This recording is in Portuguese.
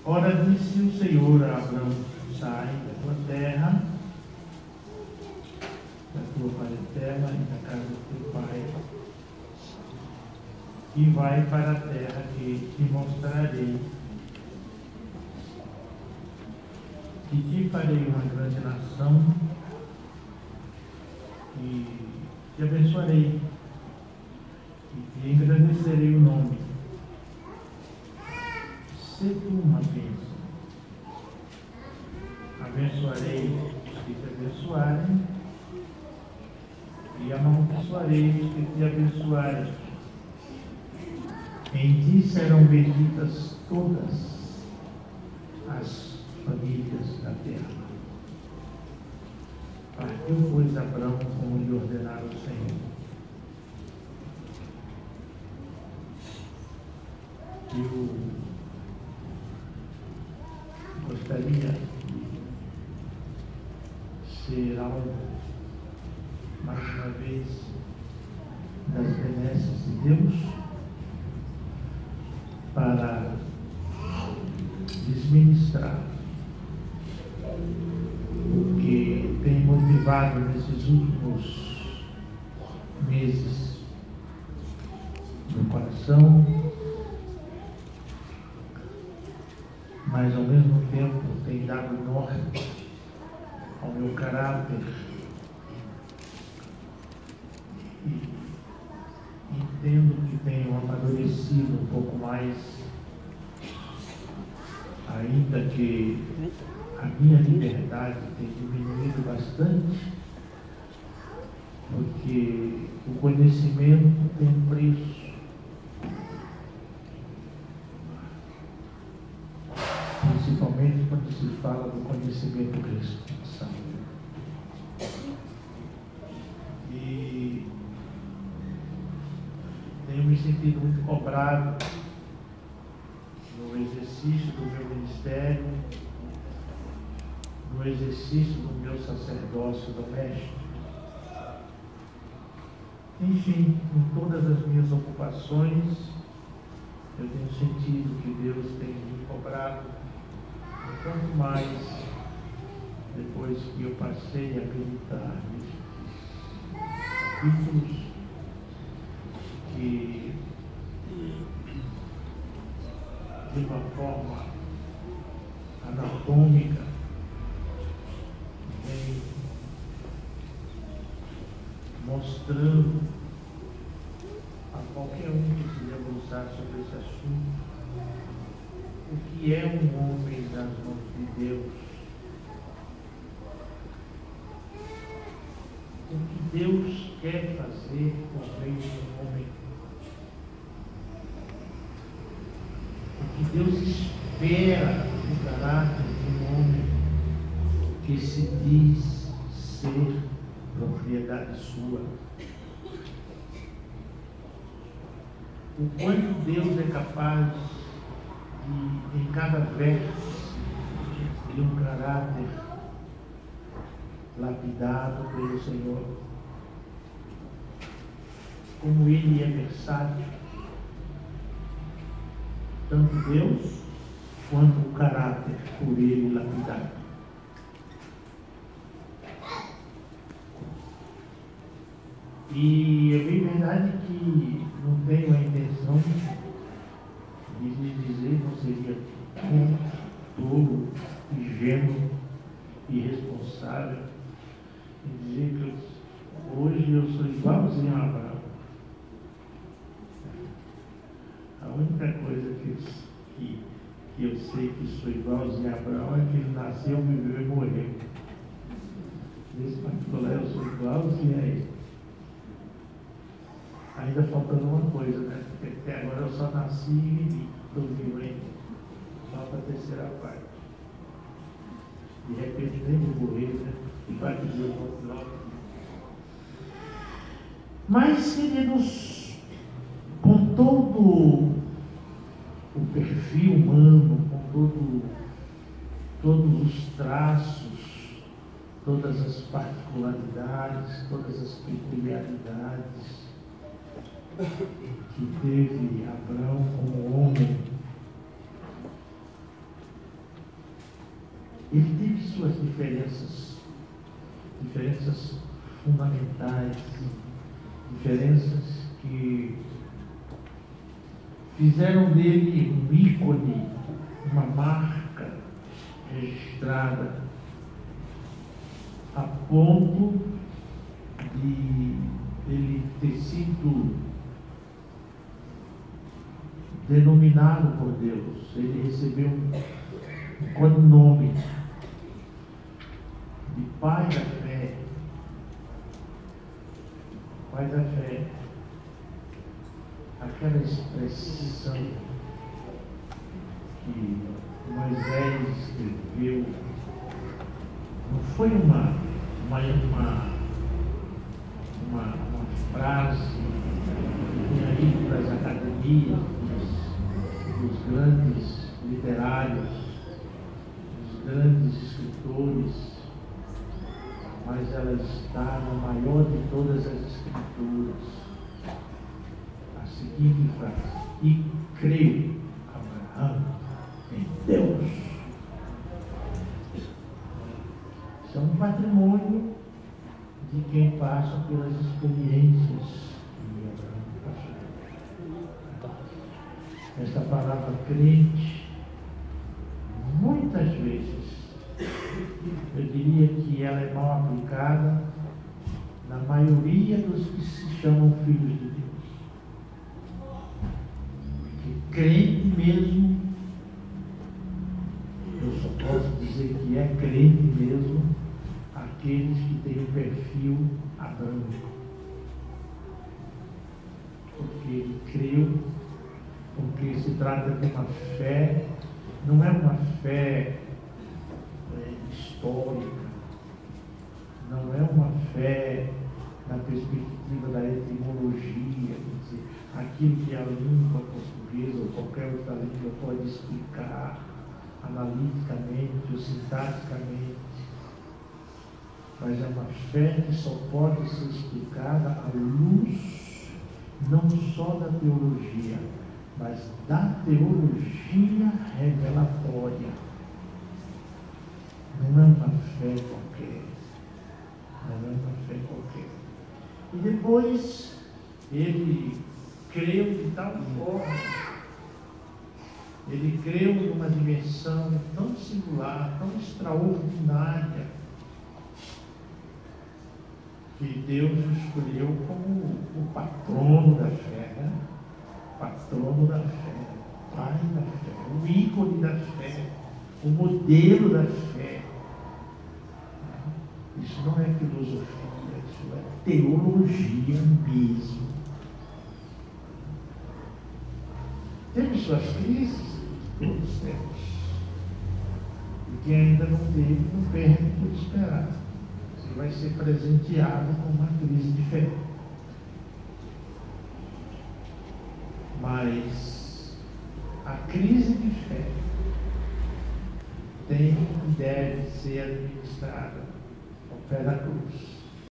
Ora, disse o Senhor a Abrão: sai da tua terra, da tua parentela e da casa do teu pai, e vai para a terra que te mostrarei. E te farei uma grande nação, e te abençoarei, e te engrandecerei o nome. Se tu uma bênção, abençoarei os que te abençoarem, e amaldiçoarei os que te abençoarem. Em ti serão benditas todas as famílias da terra. Partiu, pois, Abrão como lhe ordenara o Senhor. Eu gostaria de ser alvo, mais uma vez, das benesses de Deus, para desministrar o que tem motivado nesses últimos meses no coração, mas ao mesmo tempo tem dado norte ao meu caráter e entendo que tenho amadurecido um pouco mais, ainda que a minha liberdade tem diminuído bastante, porque o conhecimento tem um preço. Principalmente quando se fala do conhecimento cristão. E tenho me sentido muito cobrado no exercício do meu ministério, no exercício do meu sacerdócio doméstico. Enfim, em todas as minhas ocupações, eu tenho sentido que Deus tem me cobrado, quanto mais depois que eu passei a meditar nesses capítulos que, de uma forma anatômica, vem mostrando a qualquer um que se debruçar sobre esse assunto o que é um homem nas mãos de Deus, o que Deus quer fazer por meio de um homem, o que Deus espera do caráter de um homem que se diz ser propriedade sua. O quanto Deus é capaz de, em cada verso, de um caráter lapidado pelo Senhor, como Ele é versátil, tanto Deus quanto o caráter por Ele lapidado. E é bem verdade que não tenho a intenção de lhes dizer, não seria tolo, ingênuo, irresponsável, e dizer que hoje eu sou igualzinho a Abraão. A única coisa que eu sei que sou igualzinho a Abraão é que ele nasceu, viveu e morreu. Nesse particular eu sou igualzinho a ele. Ainda faltando uma coisa, né? Porque até agora eu só nasci e vivi, estou vivo ainda. Falta a terceira parte. De repente nem vou morrer, né? E vai dizer o outro lado. Mas, queridos, com todo o perfil humano, com todos os traços, todas as particularidades, todas as peculiaridades que teve Abrão como homem, suas diferenças fundamentais, diferenças que fizeram dele um ícone, uma marca registrada, a ponto de ele ter sido denominado por Deus. Ele recebeu um codinome de Pai da Fé. Pai da Fé, aquela expressão que Moisés escreveu, não foi uma frase que tinha ido para as academias dos grandes literários, dos grandes escritores, mas ela está na maior de todas as escrituras. A seguinte frase: e creu Abraão em Deus. Isso é um patrimônio de quem passa pelas experiências que Abraão passou. Esta palavra crente, muitas vezes, eu diria que ela é mal aplicada na maioria dos que se chamam filhos de Deus. Porque crente mesmo, eu só posso dizer que é crente mesmo aqueles que têm o perfil abrâmico. Porque ele creu, porque se trata de uma fé, não é uma fé histórica, não é uma fé na perspectiva da etimologia, quer dizer, aquilo que a língua portuguesa ou qualquer outra língua pode explicar analiticamente ou sintaticamente, mas é uma fé que só pode ser explicada à luz não só da teologia, mas da teologia revelatória. Não é uma fé qualquer. Não é uma fé qualquer. E depois ele creu de tal forma, ele creu numa dimensão tão singular, tão extraordinária, que Deus o escolheu como o patrono da fé, né? Patrono da fé, pai da fé, o ícone da fé, o modelo da fé. Isso não é filosofia, isso é teologia mesmo. Temos suas crises, todos temos. E quem ainda não teve, não perde por esperar. Você vai ser presenteado com uma crise de fé. Mas a crise de fé tem e deve ser administrada ao pé da cruz.